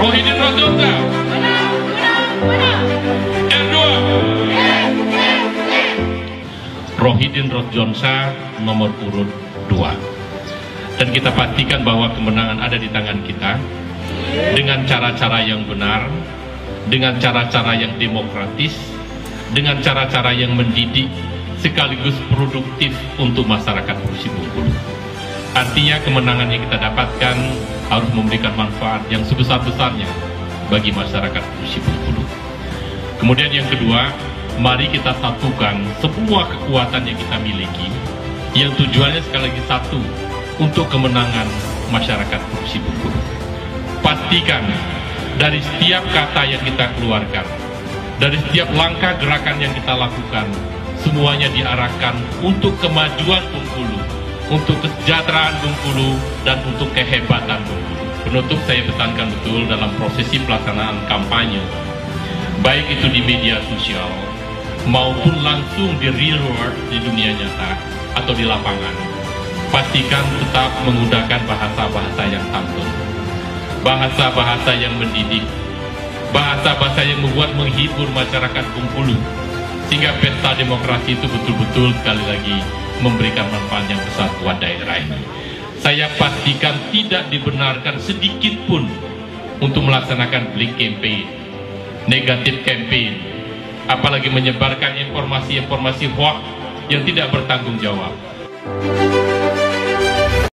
Rohidin Rosjonsa. R2. Rohidin Rosjonsa nomor urut 2. Dan kita pastikan bahwa kemenangan ada di tangan kita dengan cara-cara yang benar, dengan cara-cara yang demokratis, dengan cara-cara yang mendidik sekaligus produktif untuk masyarakat Provinsi Bengkulu. Artinya kemenangan yang kita dapatkan harus memberikan manfaat yang sebesar-besarnya bagi masyarakat Provinsi Bengkulu. Kemudian yang kedua, mari kita satukan semua kekuatan yang kita miliki, yang tujuannya sekali lagi satu, untuk kemenangan masyarakat Provinsi Bengkulu. Pastikan dari setiap kata yang kita keluarkan, dari setiap langkah gerakan yang kita lakukan, semuanya diarahkan untuk kemajuan Bengkulu, untuk kesejahteraan Bengkulu, dan untuk kehebatan Bengkulu. Penutup, saya pesankan betul dalam prosesi pelaksanaan kampanye, baik itu di media sosial maupun langsung di real world, di dunia nyata atau di lapangan, pastikan tetap menggunakan bahasa-bahasa yang santun, bahasa-bahasa yang mendidik, bahasa-bahasa yang membuat menghibur masyarakat Bengkulu, sehingga pesta demokrasi itu betul-betul sekali lagi memberikan manfaat yang besar buat daerah ini. Saya pastikan tidak dibenarkan sedikit pun untuk melaksanakan black campaign, negatif campaign, apalagi menyebarkan informasi-informasi hoax yang tidak bertanggung jawab.